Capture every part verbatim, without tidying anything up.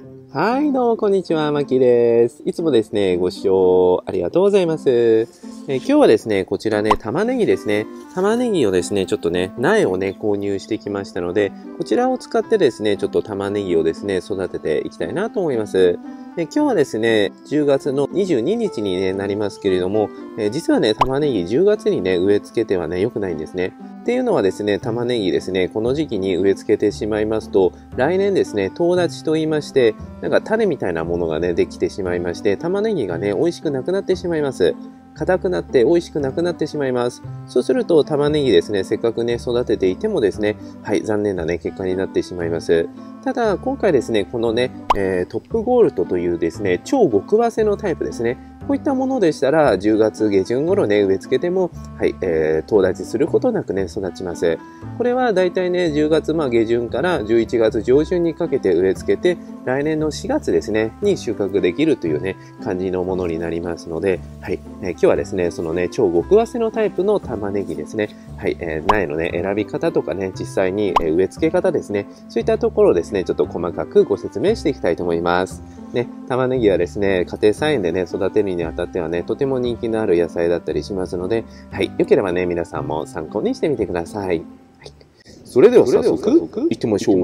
はい、どうもこんにちは、まきです。いつもですね、ご視聴ありがとうございます。えー今日はですね、こちらね、玉ねぎですね。玉ねぎをですね、ちょっとね、苗をね、購入してきましたので、こちらを使ってですね、ちょっと玉ねぎをですね、育てていきたいなと思います。で今日はですね、じゅうがつのにじゅうににちに、ね、なりますけれども、えー実はね、玉ねぎじゅうがつにね、植え付けてはね、良くないんですね。っていうのはですね、玉ねぎですね、この時期に植え付けてしまいますと、来年ですね、とう立ちと言いまして、なんか種みたいなものがね、できてしまいまして、玉ねぎがね、美味しくなくなってしまいます。硬くなって美味しくなくなってしまいます。そうすると玉ねぎですね、せっかくね、育てていてもですね、はい、残念なね、結果になってしまいます。ただ、今回ですね、このね、えートップゴールドというですね、超極早生のタイプですね、こういったものでしたら、じゅうがつげじゅん頃ね、植え付けても、はい、えー、とう立ちすることなくね、育ちます。これはだいたいね、じゅうがつまあ下旬からじゅういちがつ上旬にかけて植え付けて、来年のしがつですね、に収穫できるというね、感じのものになりますので、はい、えー今日はですね、そのね、超極早生のタイプの玉ねぎですね、はい、えー苗のね、選び方とかね、実際にえー植え付け方ですね、そういったところをですね、ちょっと細かくご説明していきたいと思います。ね、玉ねぎはですね、家庭菜園でね、育てるにあたってはね、とても人気のある野菜だったりしますので、はい、よければね、皆さんも参考にしてみてください。はい、それでは早速、行ってみましょう。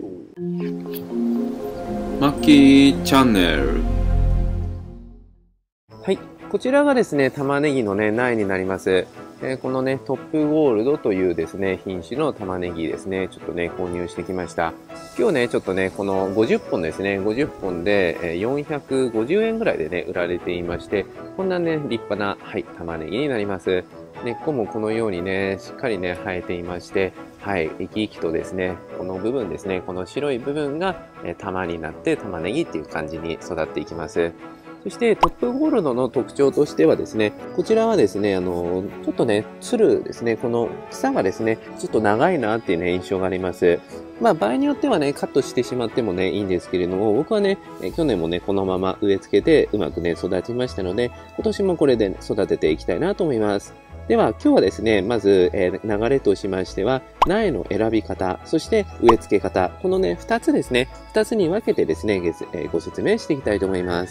マッキーチャンネル。 はい、こちらがですね、玉ねぎのね、苗になります。えーこのね、トップゴールドというですね、品種の玉ねぎですね、ちょっとね、購入してきました。今日ね、ちょっとね、このごじゅっぽんですね、ごじゅっぽんでえーよんひゃくごじゅうえんぐらいでね、売られていまして、こんなね、立派な、はい、玉ねぎになります。根っこもこのようにね、しっかりね、生えていまして、はい、生き生きとですね、この部分ですね、この白い部分が、えー玉になって玉ねぎっていう感じに育っていきます。そしてトップゴールドの特徴としてはですね、こちらはですね、あの、ちょっとね、つるですね、この草がですね、ちょっと長いなっていうね、印象があります。まあ場合によってはね、カットしてしまってもね、いいんですけれども、僕はね、え去年もね、このまま植え付けてうまくね、育ちましたので、今年もこれで育てていきたいなと思います。では今日はですね、まず、えー流れとしましては、苗の選び方、そして植え付け方、このね、二つですね、二つに分けてですね、げつえーご説明していきたいと思います。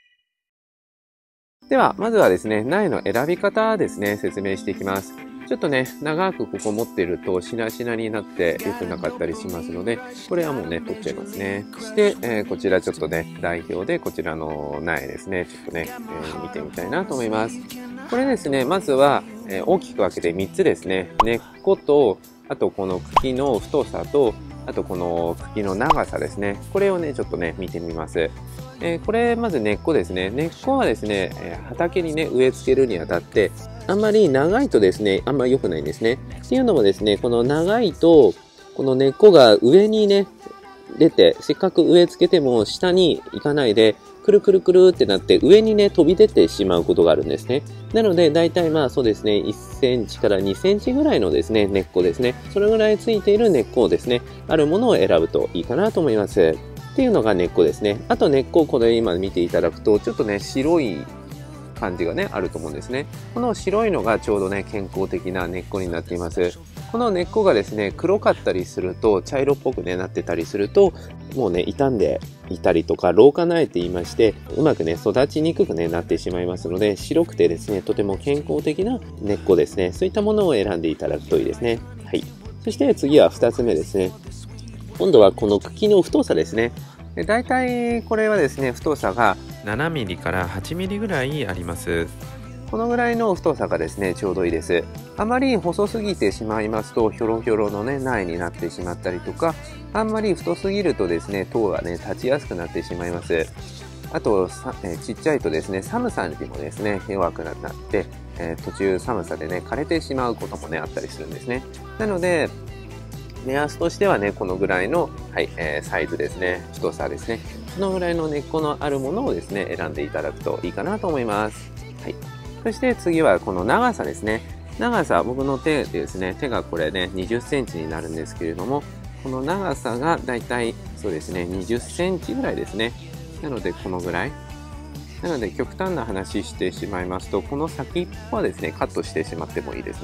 では、まずはですね、苗の選び方ですね、説明していきます。ちょっとね、長くここ持ってるとしなしなになって良くなかったりしますので、これはもうね、取っちゃいますね。そして、えーこちらちょっとね、代表でこちらの苗ですね、ちょっとね、えー見てみたいなと思います。これですね、まずは、えー大きく分けてみっつですね。根っこと、あとこの茎の太さと、あとこの茎の長さですね。これをね、ちょっとね、見てみます。えーこれ、まず根っこですね。根っこはですね、えー畑にね、植え付けるにあたって、あんまり長いとですね、あんまり良くないんですね。っていうのもですね、この長いと、この根っこが上にね、出て、せっかく植え付けても下に行かないで、くるくるくるってなって上にね、飛び出てしまうことがあるんですね。なので、だいたいまあそうですね、いっセンチからにセンチぐらいのですね、根っこですね。それぐらいついている根っこをですね、あるものを選ぶといいかなと思います。っていうのが根っこですね。あと根っこをこれ今見ていただくと、ちょっとね、白い感じがね、あると思うんですね。この白いのがちょうどね、健康的な根っこになっています。この根っこがですね、黒かったりすると、茶色っぽくね、なってたりすると、もうね、傷んでいたりとか、老化苗って言いまして、うまくね、育ちにくくね、なってしまいますので、白くてですね、とても健康的な根っこですね。そういったものを選んでいただくといいですね。はい。そして次はふたつめですね。今度はこの茎の太さですね。で大体これはですね、太さがななミリからはちミリぐらいあります。このぐらいの太さがですね、ちょうどいいです。あまり細すぎてしまいますと、ひょろひょろのね、苗になってしまったりとか、あんまり太すぎるとですね、糖がね、立ちやすくなってしまいます。あと、さえちっちゃいとですね、寒さにもですね、弱くなって、えー途中寒さでね、枯れてしまうこともね、あったりするんですね。なので、目安としてはね、このぐらいの、はいえーサイズですね、太さですね。このぐらいの根っこのあるものをですね、選んでいただくといいかなと思います。はい。そして次はこの長さですね。長さ、僕の手でですね、手がこれね、にじゅっセンチになるんですけれども、この長さがだいたいそうですね、にじゅっセンチぐらいですね。なので、このぐらい。なので、極端な話してしまいますと、この先っぽはですね、カットしてしまってもいいですね。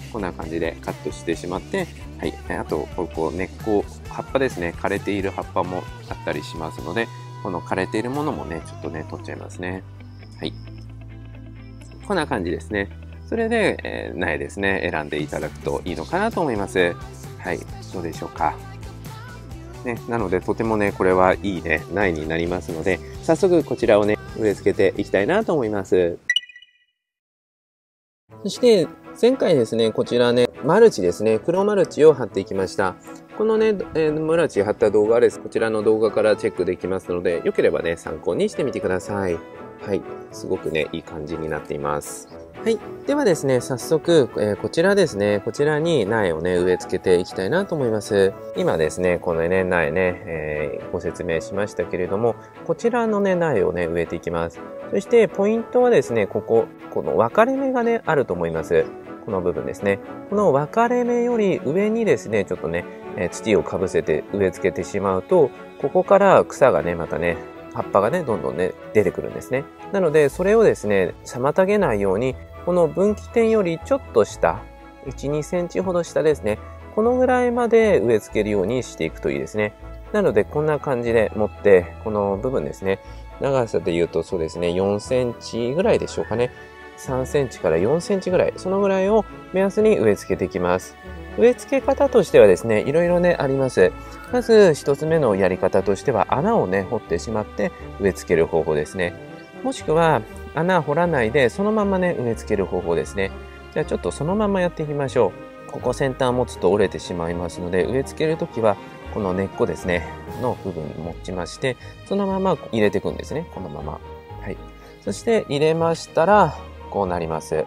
こんな感じでカットしてしまって、はい。あと、ここ根っこ、葉っぱですね。枯れている葉っぱもあったりしますので、この枯れているものもね、ちょっとね、取っちゃいますね。はい。こんな感じですね。それで、えー、苗ですね、選んでいただくといいのかなと思います。はい。どうでしょうか。ね、なので、とてもね、これはいいね、苗になりますので、早速こちらをね、植え付けていきたいなと思います。そして、前回ですね、こちらね、マルチですね、黒マルチを貼っていきました。このね、えー、マルチ貼った動画です。こちらの動画からチェックできますので、よければね、参考にしてみてください。はい。すごくね、いい感じになっています。はい。ではですね、早速、えー、こちらですね、こちらに苗をね、植え付けていきたいなと思います。今ですね、このね、苗ね、えー、ご説明しましたけれども、こちらのね、苗をね、植えていきます。そして、ポイントはですね、ここ、この分かれ目がね、あると思います。この部分ですね。この分かれ目より上にですね、ちょっとね、えー、土をかぶせて植え付けてしまうと、ここから草がね、またね、葉っぱがね、どんどんね、出てくるんですね。なので、それをですね、妨げないように、この分岐点よりちょっと下、いち、にセンチほど下ですね。このぐらいまで植え付けるようにしていくといいですね。なので、こんな感じで持って、この部分ですね。長さで言うとそうですね、よんセンチぐらいでしょうかね。さんセンチからよんセンチぐらい、そのぐらいを目安に植え付けていきます。植え付け方としてはですね、いろいろね、あります。まず、一つ目のやり方としては、穴をね、掘ってしまって植え付ける方法ですね。もしくは、穴掘らないで、そのままね、植え付ける方法ですね。じゃあ、ちょっとそのままやっていきましょう。ここ先端持つと折れてしまいますので、植え付けるときは、この根っこですね、の部分持ちまして、そのまま入れていくんですね。このまま。はい。そして入れましたら、こうなります。はい。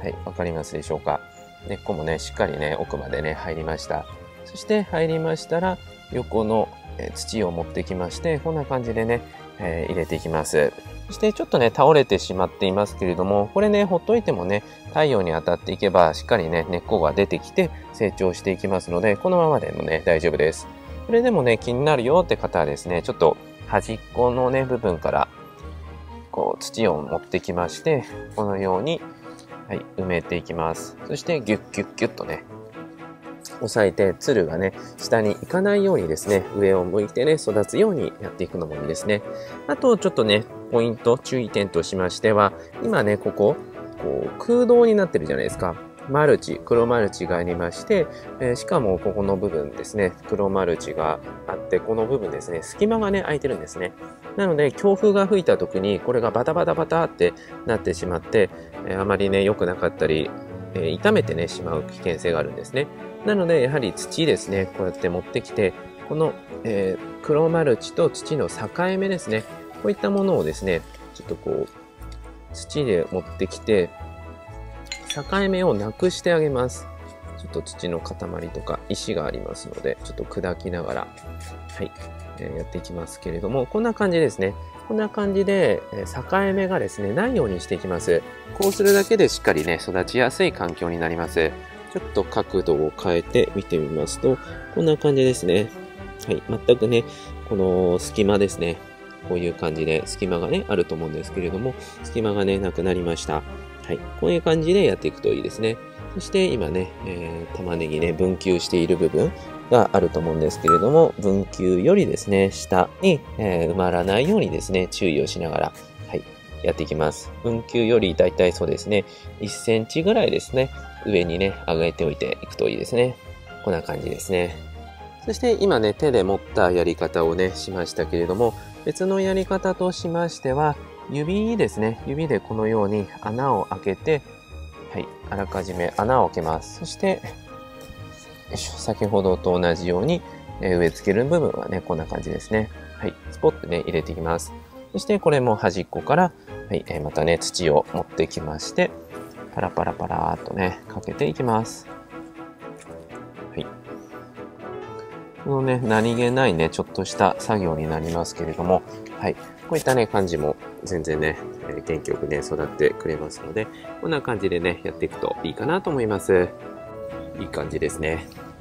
わかりますでしょうか。根っこもね、しっかりね、奥までね、入りました。そして入りましたら、横の土を持ってきまして、こんな感じでね、えー、入れていきます。そしてちょっとね、倒れてしまっていますけれども、これね、ほっといてもね、太陽に当たっていけば、しっかりね、根っこが出てきて成長していきますので、このままでもね、大丈夫です。それでもね、気になるよって方はですね、ちょっと端っこのね、部分から、こう、土を持ってきまして、このように、はい、埋めていきます。そして、ギュッギュッギュッとね、押さえて、つるがね、下に行かないようにですね、上を向いてね、育つようにやっていくのもいいですね。あと、ちょっとね、ポイント、注意点としましては、今ね、ここ、こう、空洞になってるじゃないですか。マルチ、黒マルチがありまして、えー、しかもここの部分ですね、黒マルチがあって、この部分ですね、隙間がね、空いてるんですね。なので、強風が吹いた時に、これがバタバタバタってなってしまって、えー、あまりね、良くなかったり、えー、傷めてね、しまう危険性があるんですね。なので、やはり土ですね、こうやって持ってきて、この、えー、黒マルチと土の境目ですね、こういったものをですね、ちょっとこう、土で持ってきて、境目をなくしてあげます。ちょっと土の塊とか石がありますので、ちょっと砕きながら、はい、えー、やっていきますけれども、こんな感じですね。こんな感じで、えー、境目がですね、ないようにしていきます。こうするだけでしっかりね、育ちやすい環境になります。ちょっと角度を変えて見てみますと、こんな感じですね。はい、全くね、この隙間ですね。こういう感じで隙間がね、あると思うんですけれども、隙間がね、なくなりました。はい。こういう感じでやっていくといいですね。そして今ね、えー、玉ねぎね、分球している部分があると思うんですけれども、分球よりですね、下に、えー、埋まらないようにですね、注意をしながら、はい、やっていきます。分球よりだいたいそうですね、いっセンチぐらいですね、上にね、上げておいていくといいですね。こんな感じですね。そして今ね、手で持ったやり方をね、しましたけれども、別のやり方としましては、指ですね。指でこのように穴を開けて、はい、あらかじめ穴を開けます。そして、よいしょ、先ほどと同じように、えー、植え付ける部分はね、こんな感じですね。はい、スポッとね、入れていきます。そしてこれも端っこから、はい、えー、またね、土を持ってきまして、パラパラパラーっとね、かけていきます。はい。このね、何気ないね、ちょっとした作業になりますけれども、はい。こういったね、感じも全然ね、えー、元気よくね、育ってくれますので、こんな感じでね、やっていくといいかなと思います。いい感じですね。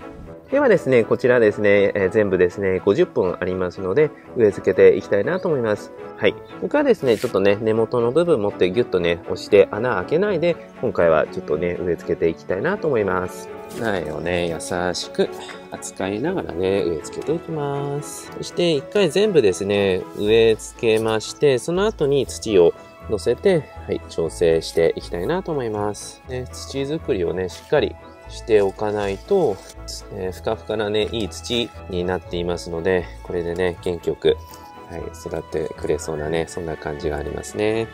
ではですね、こちらですね、えー、全部ですね、ごじゅっぽんありますので、植え付けていきたいなと思います。はい。僕はですね、ちょっとね、根元の部分持ってギュッとね、押して穴開けないで、今回はちょっとね、植え付けていきたいなと思います。苗をね、優しく扱いながらね、植え付けていきます。そして一回全部ですね、植え付けまして、その後に土を乗せて、はい、調整していきたいなと思います。ね、土作りをね、しっかりしておかないと、えー、ふかふかなね、いい土になっていますので、これでね、元気よく、はい、育ってくれそうなね、そんな感じがありますね。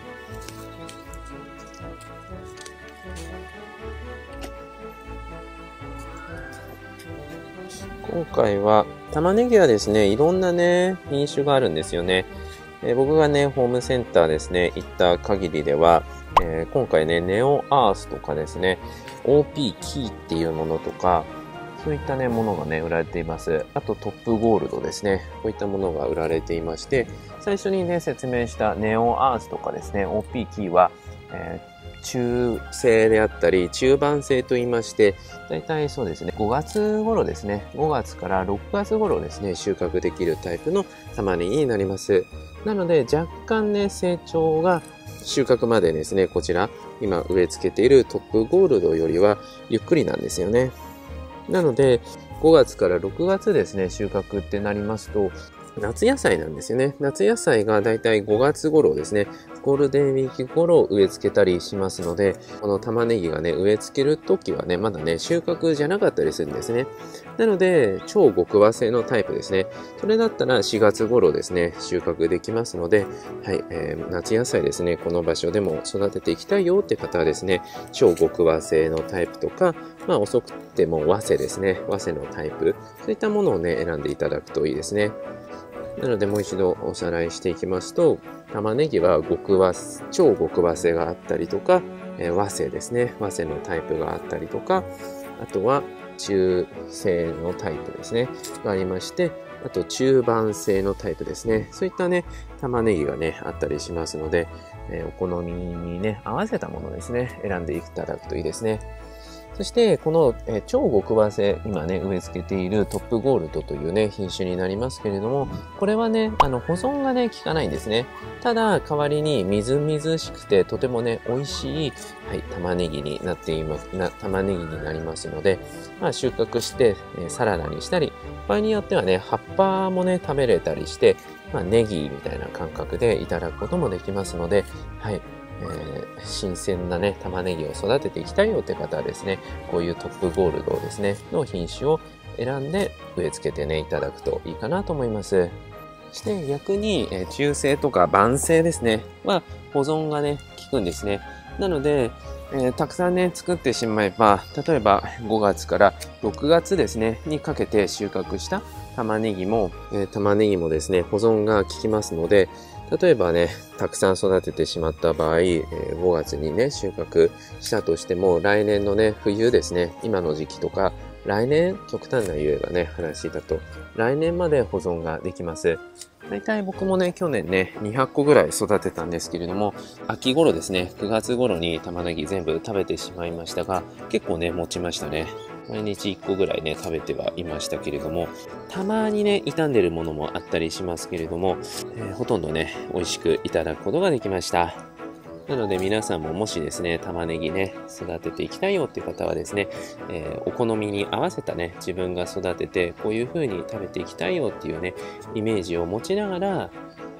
今回は、玉ねぎはですね、いろんなね、品種があるんですよね。えー、僕がね、ホームセンターですね、行った限りでは、えー、今回ね、ネオアースとかですね、オーピー キーっていうものとか、そういったね、ものがね、売られています。あとトップゴールドですね。こういったものが売られていまして、最初にね、説明したネオアースとかですね、オーピー キーは、えー中性であったり、中盤性と言いまして、だいたいそうですね、ごがつ頃ですね、ごがつからろくがつ頃ですね、収穫できるタイプの玉ねぎになります。なので、若干ね、成長が収穫までですね、こちら、今植え付けているトップゴールドよりはゆっくりなんですよね。なので、ごがつからろくがつですね、収穫ってなりますと、夏野菜なんですよね。夏野菜がだいたいごがつ頃ですね、ゴールデンウィーク頃植え付けたりしますので、この玉ねぎがね、植え付けるときはね、まだね、収穫じゃなかったりするんですね。なので、超極和製のタイプですね。それだったらしがつ頃ですね、収穫できますので、はい、えー、夏野菜ですね、この場所でも育てていきたいよって方はですね、超極和製のタイプとか、まあ遅くても和製ですね、和製のタイプ、そういったものをね、選んでいただくといいですね。なのでもう一度おさらいしていきますと、玉ねぎは極和、超極和製があったりとか、えー、和製ですね。和製のタイプがあったりとか、あとは中性のタイプですね。がありまして、あと中盤製のタイプですね。そういったね、玉ねぎがね、あったりしますので、えー、お好みにね、合わせたものですね、選んでいただくといいですね。そして、この、えー、超極和製、今ね、植え付けているトップゴールドというね、品種になりますけれども、これはね、あの、保存がね、効かないんですね。ただ、代わりにみずみずしくて、とてもね、美味しい、はい、玉ねぎになっています、な、玉ねぎになりますので、まあ、収穫して、えー、サラダにしたり、場合によってはね、葉っぱもね、食べれたりして、まあ、ネギみたいな感覚でいただくこともできますので、はい、えー、新鮮なね、玉ねぎを育てていきたいよって方はですね、こういうトップゴールドですね、の品種を選んで植え付けてね、いただくといいかなと思います。そして逆に、えー、中性とか晩性ですね、は保存がね、効くんですね。なので、えー、たくさんね、作ってしまえば、例えばごがつからろくがつですね、にかけて収穫した玉ねぎも、えー、玉ねぎもですね、保存が効きますので、例えばね、たくさん育ててしまった場合、えー、ごがつにね、収穫したとしても、来年のね、冬ですね、今の時期とか、来年、極端な言えばね、話だと、来年まで保存ができます。大体僕もね、去年ね、にひゃっこぐらい育てたんですけれども、秋頃ですね、くがつ頃に玉ねぎ全部食べてしまいましたが、結構ね、持ちましたね。毎日いっこぐらいね、食べてはいましたけれども、たまにね、傷んでるものもあったりしますけれども、えー、ほとんどね、美味しくいただくことができました。なので皆さんももしですね、玉ねぎね、育てていきたいよっていう方はですね、えー、お好みに合わせたね、自分が育てて、こういう風に食べていきたいよっていうね、イメージを持ちながら、はい、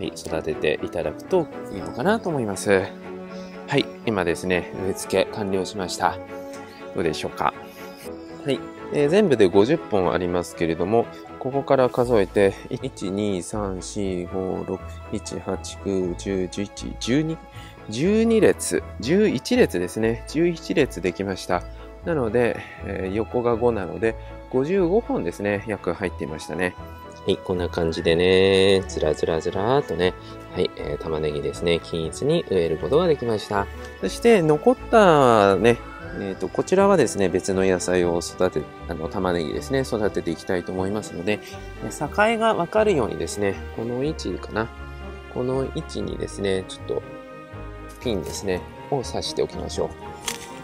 育てていただくといいのかなと思います。はい、今ですね、植え付け完了しました。どうでしょうか。はい、えー、全部でごじゅっぽんありますけれども、ここから数えて、いち、に、さん、よん、ご、ろく、なな、はち、きゅう、じゅう、じゅういち、じゅうに、じゅうに列、じゅういち列ですね。じゅういち列できました。なので、えー、横がごなので、ごじゅうごほんですね。約入っていましたね。はい、こんな感じでね、ずらずらずらーっとね、はい、えー、玉ねぎですね、均一に植えることができました。そして、残ったね、えっと、こちらはですね、別の野菜を育て、あの、玉ねぎですね、育てていきたいと思いますので、境がわかるようにですね、この位置かな。この位置にですね、ちょっと、ピンですね、を刺しておきましょう。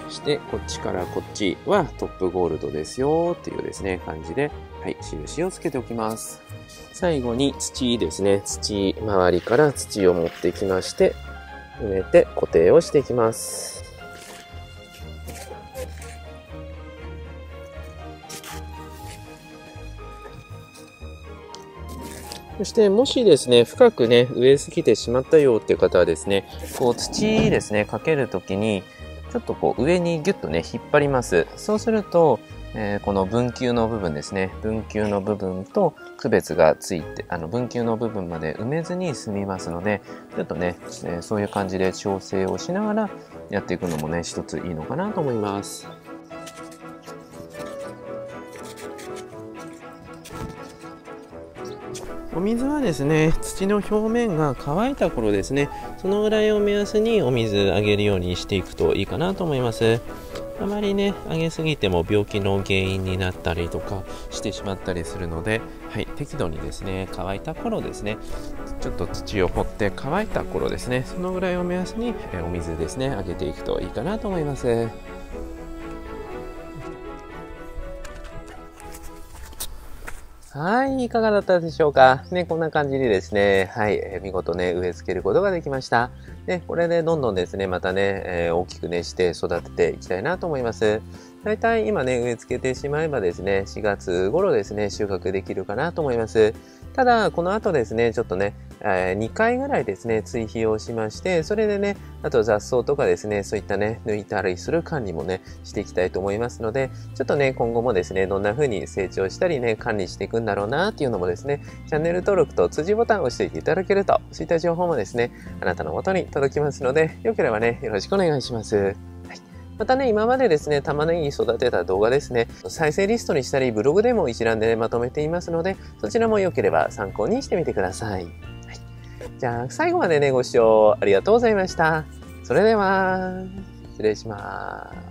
そしてこっちからこっちはトップゴールドですよっていうですね、感じで、はい、印をつけておきます。最後に土ですね、土、周りから土を持ってきまして、埋めて固定をしていきます。そして、もしですね、深くね、植えすぎてしまったよっていう方はですね、こう土ですね、かけるときに、ちょっとこう上にギュッとね、引っ張ります。そうすると、えー、この分球の部分ですね、分球の部分と区別がついて、あの分球の部分まで埋めずに済みますので、ちょっとね、えー、そういう感じで調整をしながらやっていくのもね、一ついいのかなと思います。お水はですね、土の表面が乾いた頃ですね、そのぐらいを目安にお水あげるようにしていくといいかなと思います。あまりね、あげすぎても病気の原因になったりとかしてしまったりするので、はい、適度にですね、乾いた頃ですね、ちょっと土を掘って乾いた頃ですね、そのぐらいを目安にお水ですね、あげていくといいかなと思います。はい、いかがだったでしょうか。ね、こんな感じでですね、はい、えー見事ね、植え付けることができました。ね、これでどんどんですね、またね、えー大きくね、して育てていきたいなと思います。だいたい今ね、植え付けてしまえばですね、しがつ頃ですね、収穫できるかなと思います。ただ、この後ですね、ちょっとね、えーにかいぐらいですね、追肥をしまして、それでね、あと雑草とかですね、そういったね、抜いたりする管理もね、していきたいと思いますので、ちょっとね、今後もですね、どんな風に成長したりね、管理していくんだろうなっていうのもですね、チャンネル登録と通知ボタンを押しておいていただけると、そういった情報もですね、あなたの元に届きますので、よければね、よろしくお願いします。はい、またね、今までですね、玉ねぎ育てた動画ですね、再生リストにしたり、ブログでも一覧で、ね、まとめていますので、そちらもよければ参考にしてみてください。はい、じゃあ、最後までね、ご視聴ありがとうございました。それでは、失礼します。